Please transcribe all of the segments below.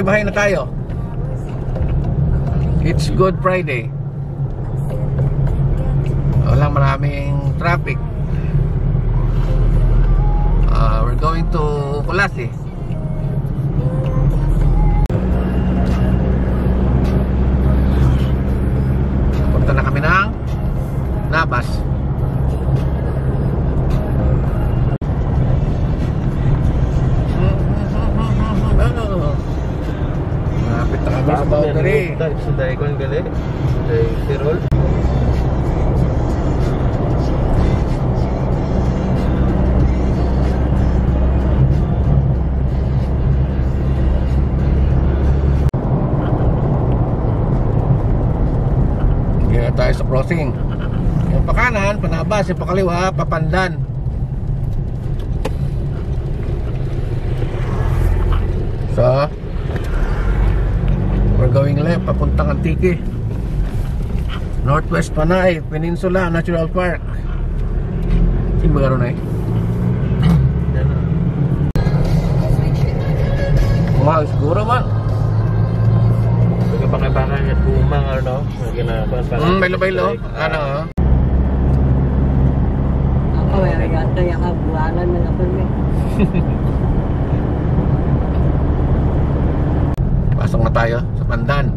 bahay na tayo. It's Good Friday. Walang maraming traffic. We're going to Colase. Punta na kami ng Nabas. Malapit na kami sa boundary. Sa Daikon gali, sa Tirol. Tayo sa crossing. Yung pakanan, Panabas. Yung pakaliwa, Papandan. So we're going left, papuntang Antique. Northwest Panay Peninsula Natural Park. Sino ba gano'n eh? Mahal siguro man. Pakai-pakai at kumang ano, bailo-bailo, ano? Ako may regato yung kabuwalan na natin eh. Pasok na tayo sa Pandan.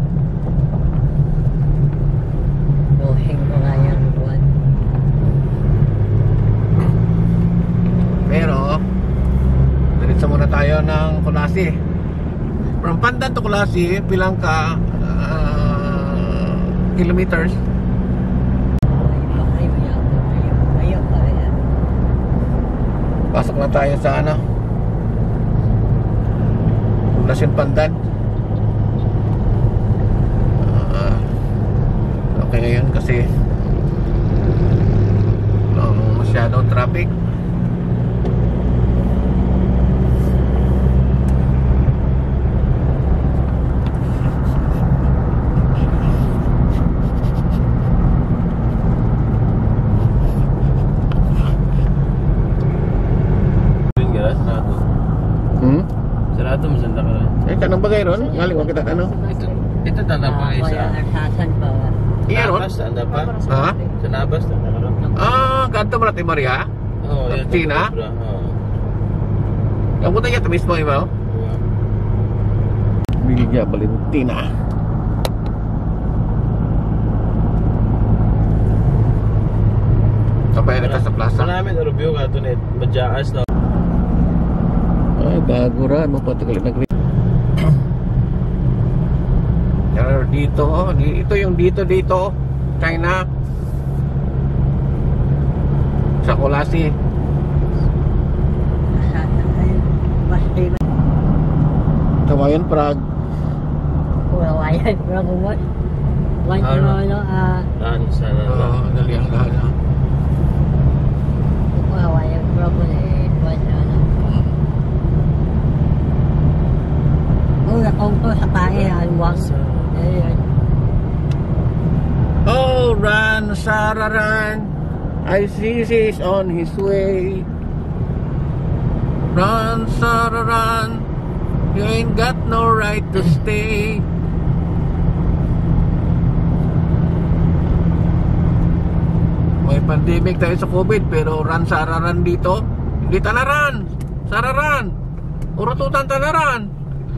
Buhing ko nga yung buwan. Pero diretso muna tayo ng Colase. From Pandan to Colase, pilang ka kilometers? Pasok na tayo sa ano, Poblacion Pandan. Okay ngayon kasi masyadong traffic. Sarado mo sanda ka rin. Tanong bagay ron? Galing ko kita tanong. Ito tanda pa isa. Arsasan pa. Iya ron? Nabas, tanda pa. Ha? Sa Nabas, tanda ka rin. Kanto mo natin Maria? Oo, yan. Tina? Yung puta niya, ito mismo iba. Villa Valentina. Kapay na sa plaza. Namin review ka ito net. Madyaas na. Ay, bago rin. Mapatagalit na green. Dito, ito yung dito. China. Sa Colase. Kawayan, Prague. Kawayan, Prague mo. Daan sana. Oo, dali ang lahat. Kawayan, Prague mo. Nakongko sa kaya alwang. Oh, run, Sarah, run. I see he's on his way. Run, Sarah, run. You ain't got no right to stay. May pandemic tayo sa COVID, pero run, Sarah, run dito. Hindi tanaran. Sarah, run. Urututan tanaran.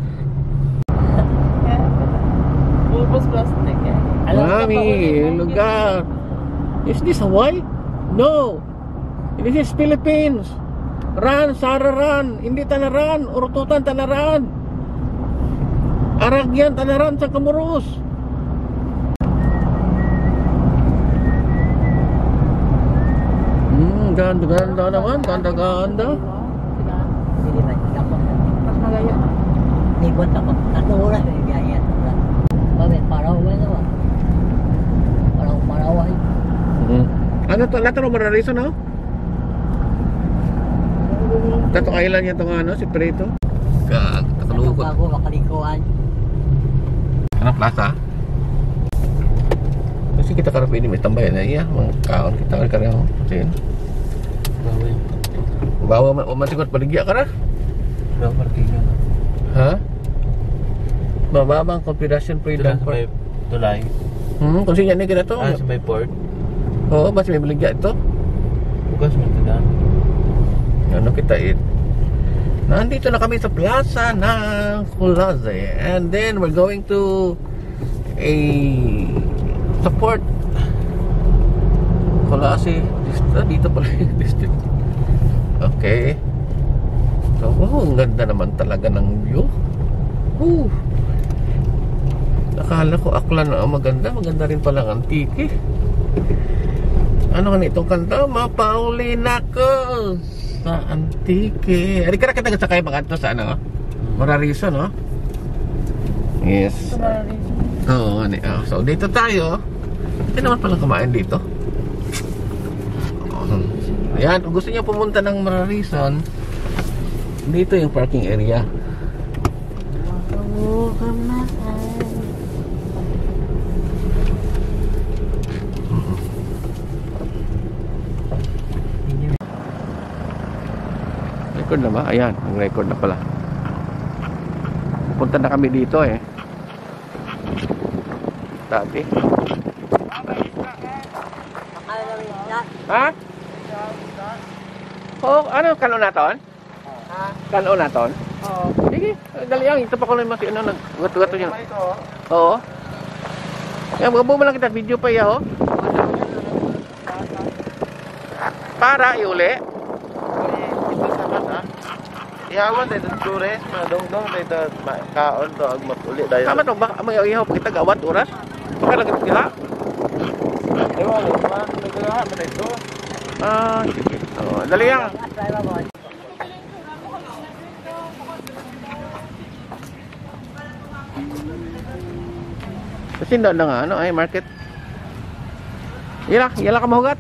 Ubus plastic eh. Mami, lugar. Is this Hawaii? No. This is Philippines. Run, Sarah, run. Hindi tanaran. Urututan tanaran. Aragyan tanaran sa Kamurus. Ganda naman. Ganda. Hindi ba? Mas magayon. Nibot ako. 3 oras eh. Gaya. Bakit? Paraw ba ito ba? Paraw ay. Ano to? Lahat ng mararison, no? Tato island yan itong ano, si Preto. Kakalukot. Bago makalikuan. Anong plaza? Kasi kita karap ini may tambayan na iya. Mga kaon kita karap mo. Bawa man siguro paligya ka na? Bawa parkingan. Ha? Mababang configuration Ito freedom lang sa may port. tulay. Kung siya ni kita to. Sa may port. Oo, basta may baligya ito. Bukas mo ito daan. Ano kita nandito na kami sa plaza ng Colase. And then we're going to a support Colase. Dito pala yung district. Okay. So, wow, ang ganda naman talaga ng view. Akala ko Aklan na maganda. Maganda rin pala ang Antique. Ano nga itong kanta? Mapauli na ko sa Antique. Ari ka kita sakay pag sa ano? Marariso, no? Yes. Oo, so dito tayo. Hindi naman palang kumain dito. Ayan, kung gusto niyo pumunta ng Mararison, dito yung parking area. Record na ba? Ayan, ang record na pala. Punta na kami dito dati. Ha? Oh, ano kanon naton? Ha? Kanon naton? Oo. Sige, dali lang ito pa ko lang mas ano naggato-gato niya. Oo. Yan, magbo lang kita video pa ya Para iuli. Ihawan tayo sa tourist, madong-dong tayo kaon to, agmapuli tayo. Tama to, baka mag-ihaw pa kita gawat oras? Baka lagi sila? Ewa, nagagawa mo na ito. Sige. Dali lang. Kasi na nga, market. Yala ka mahugat?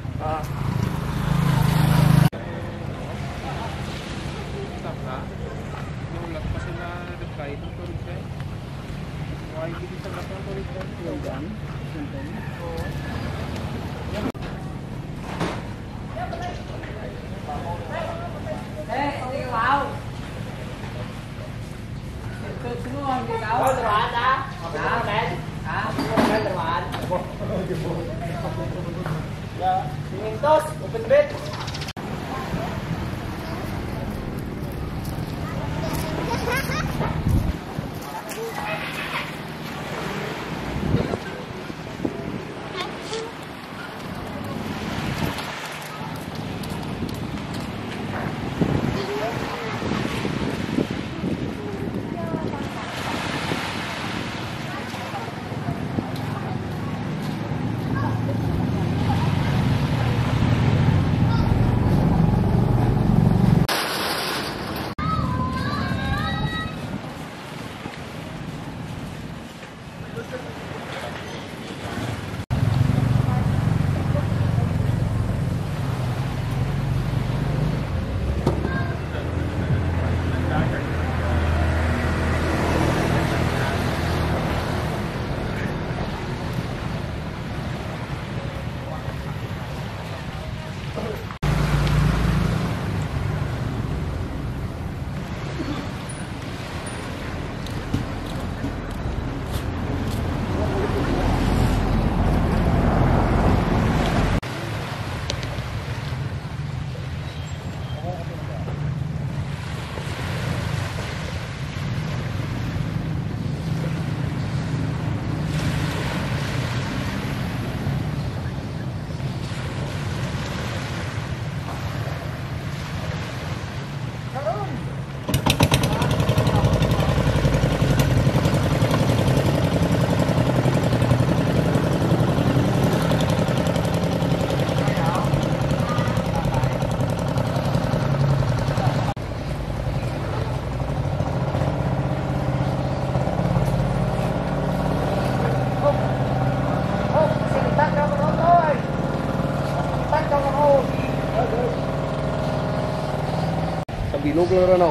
Bilog lang rin ako.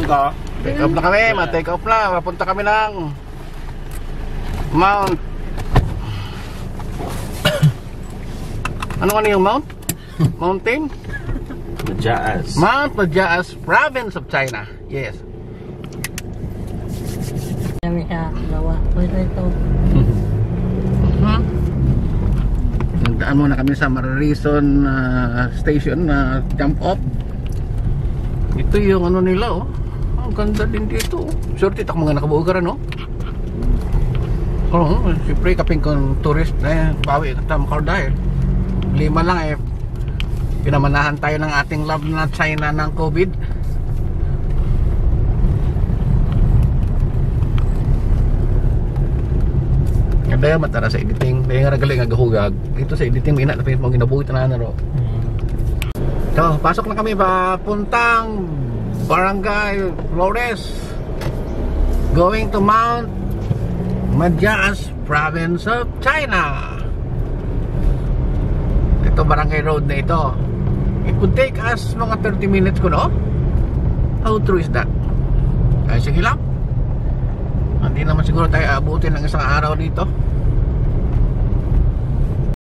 ka? Take off na kami, ma-take off na. Papunta kami ng Mount. Ano yung Mount? Mountain? Majaas. Mount Majaas, province of China. Yes. Kami sa lawa. Pwede ito. Nagdaan muna kami sa Mararison station na jump off. Ito yung ano nila, oh. Ang ganda din dito, oh. Swerte tak mga nakabuugaran, oh. Oh, siyempre kaping kung tourist bawi ka makauday. 5 lang pinamanahan tayo ng ating love na China ng COVID. Kaya matara sa editing. Kaya nga galing agahugag. Dito sa editing may ina na pinit mong ginabuhi na ro. So, pasok na kami papuntang Barangay Flores. Going to Mount Majaas, province of China. Ito barangay road na ito. It would take us mga 30 minutes ko, no? How true is that? Kaya sige lang. Hindi naman siguro tayo abutin ng isang araw dito.